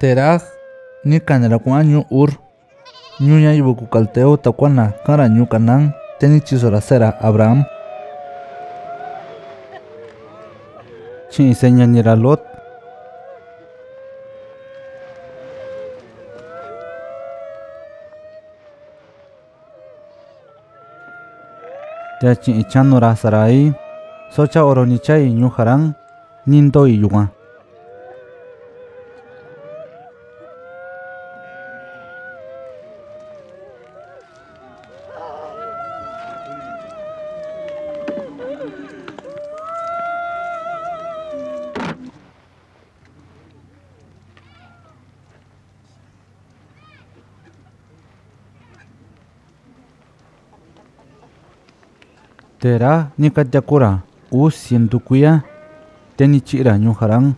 Teraj ni kanera kwa nyu ur nyu nya yubu ku kalteo takwana kara nyu kanang teni chisora sera Abraham chi senya nira Lot ta chi chanora sarai socha oroni chai nyu harang nindo yuwa Tera ni katyakura u sientukuya teni chira nyu harang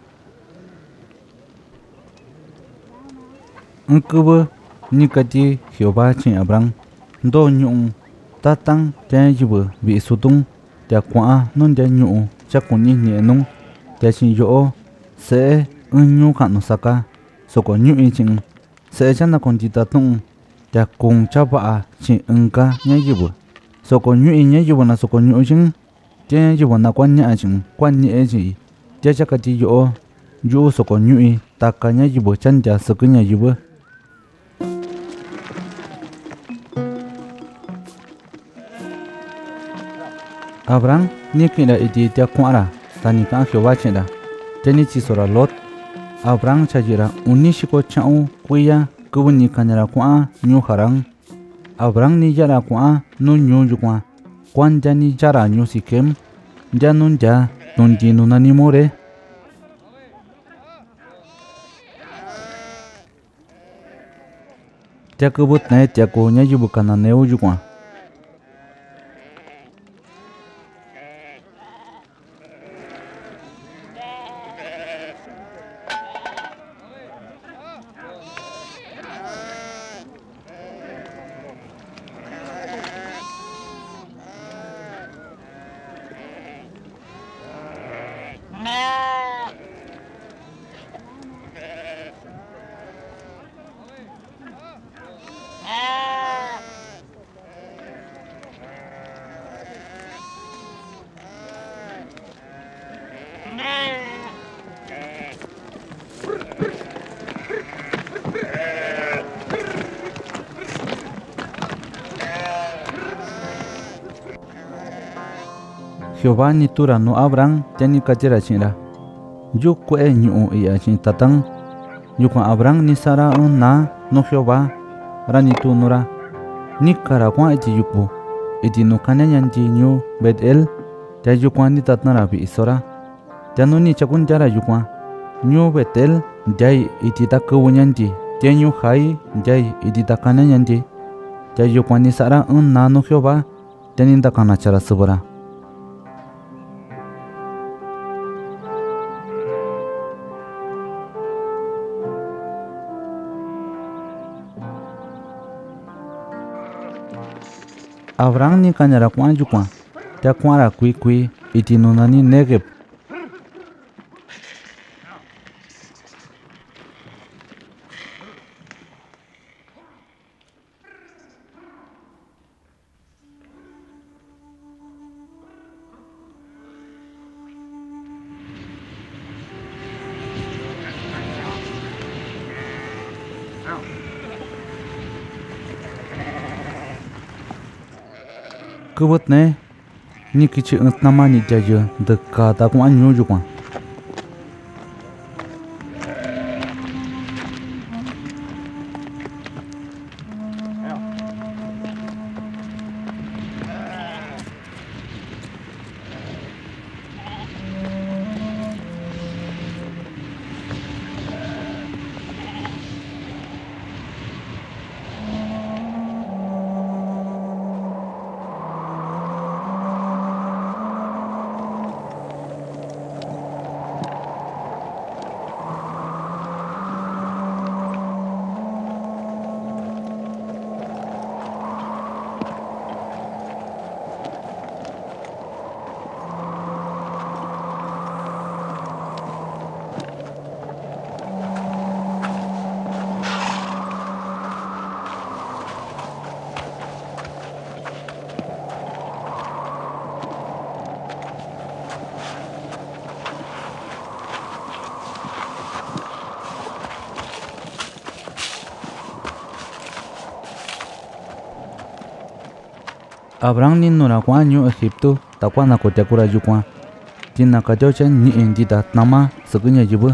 Nkub ni kati Jehová chi Abraham do nyu tatang ten yubu bi sutung ta kwa non de nyu chakuni ni nung ta chin yo se nyu kanu saka soko nyu chin se chana kon ti tatung ta kung chapa chi nka nya yubu soko nyu nya yubu na soko nyu chin ten yubu na kwan nya chin kwan ni ji ta chakati yo yu soko nyu ta ka nya yubu chan ja sakunya yubu Abraham ni kina iti tia kwara tani ka Jehová chenda teni chisora Lot Abraham chajira unishiko chau kuya kubuni kanera kwa nyu harang Abraham ni jara kwa nu nyu jukwa kwan jani jara nyu sikem janun ja tunji nunani more tia kubut na tia ko nya yubu kana neu jukwa Jehová ni tura no Abraham teni kajera chinra yu kwe nyu iya chin tatang yu kwa Abraham ni Sara na no Jehová rani tu nura ni kara kwa iti yupu iti no kanyan ji nyu Betel ta yu kwa ni tatnara bi isora ta no ni chakun jara yu kwa nyu Betel jai iti takuunyan ji ta nyu hai jai iti takanyan ji ta yu kwa ni Sara na no Jehová teni takana chara subara Abraham ni kanyara kwa jukwa ta kwara kui iti nunani Negeb kubut ne ni kichi nama ni jaja dekka ta kwa nyu jukwa Abraham ni nura kwa nyu Egipto ta kwa na ko te kura ju kwa tin na ka jo chen ni en di ta nama sukunya jibu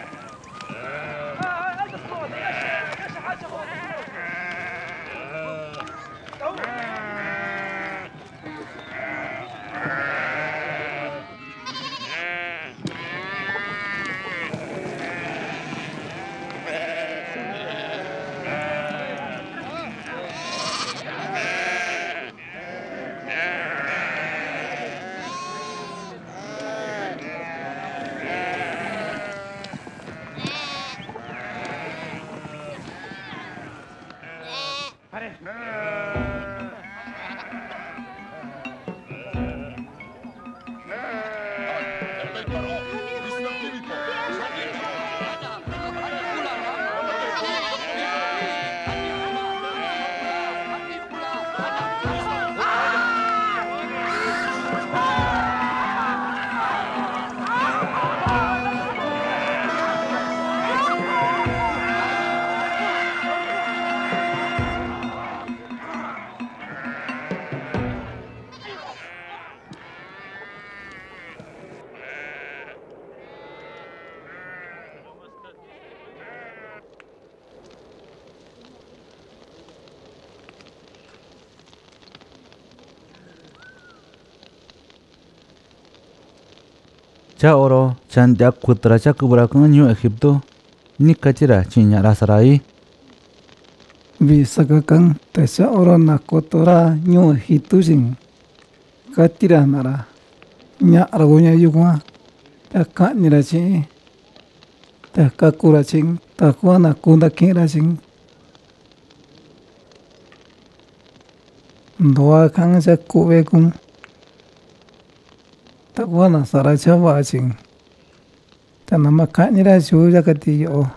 cha oro chan dak kutra cha kubra kan nyu Egipto ni kachira chinya rasarai Visakakang tesa oro nakotora nyu Egipto jing katira nara nya argunya yukwa taka nira chi taka kura ching takwa nakunda kira ching doa kang cha kuwe kung takwa na sara cha wa ching tanama kanira chu jakati yo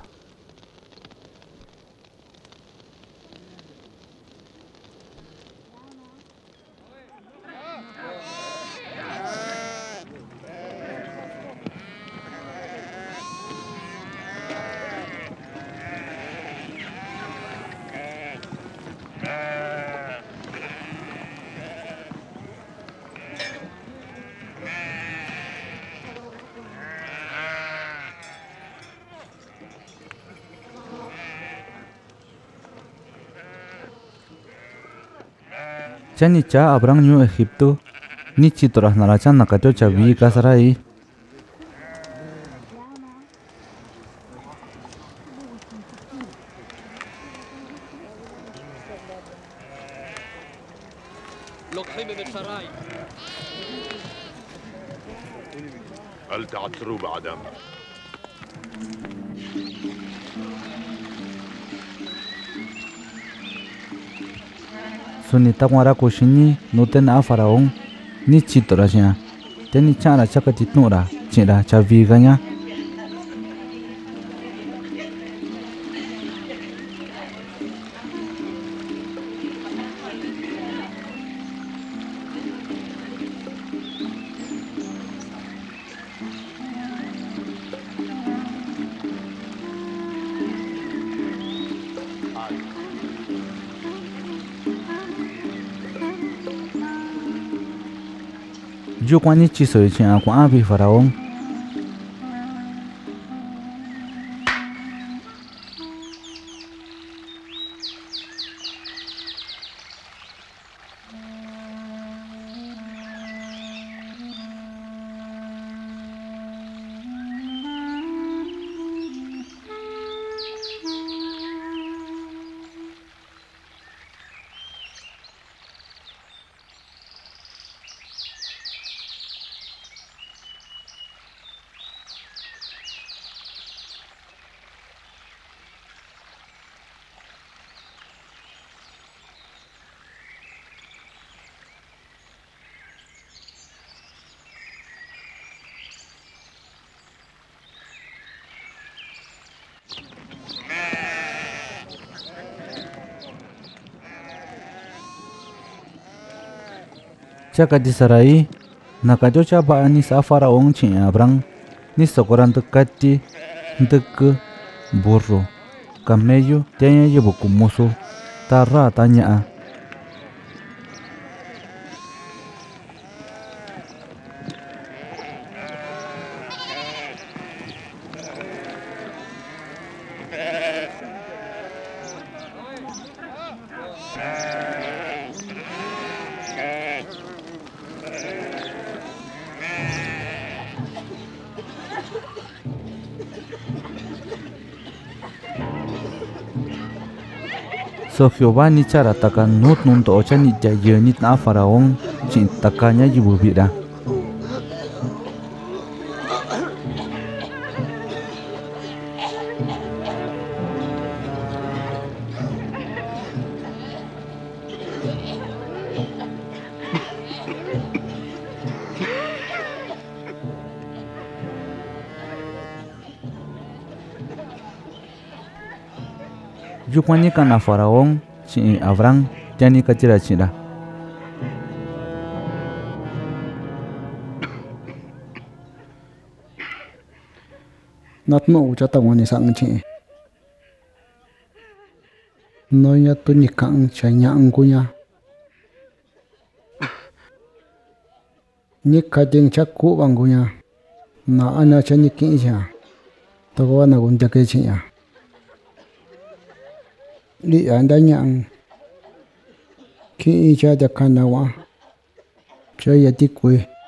chani cha abrang nyu Egipto ni chitora nara chan nakacho cha vi kasarai هل تعثروا بعدم؟ sunita kwara ko shini noten a faraon ni chitora sia teni chara chakati tnura chira cha vi ganya yo kwani chiso chia kwa abi faraon chaka disarai nakajo cha ba ni sa faraon chia abrang ni sokoran tukati nduk burro camello tenya yebu kumuso tarra tanya So Jehová ni cara taka nut nun to cha ni ja ye ni na faraón chin taka nya yibu bira. Yukwani kana faraón chin Abraham tiani katira chira. Natno ucha tawani sang chi. Noya tu ni kang chanya angkunya. Ni kajing chakku bangkunya. Na ana chani kinja. Tawa na gunja kechinya. Li anda nyang. Ki ija da kanawa. Chaya tikwe.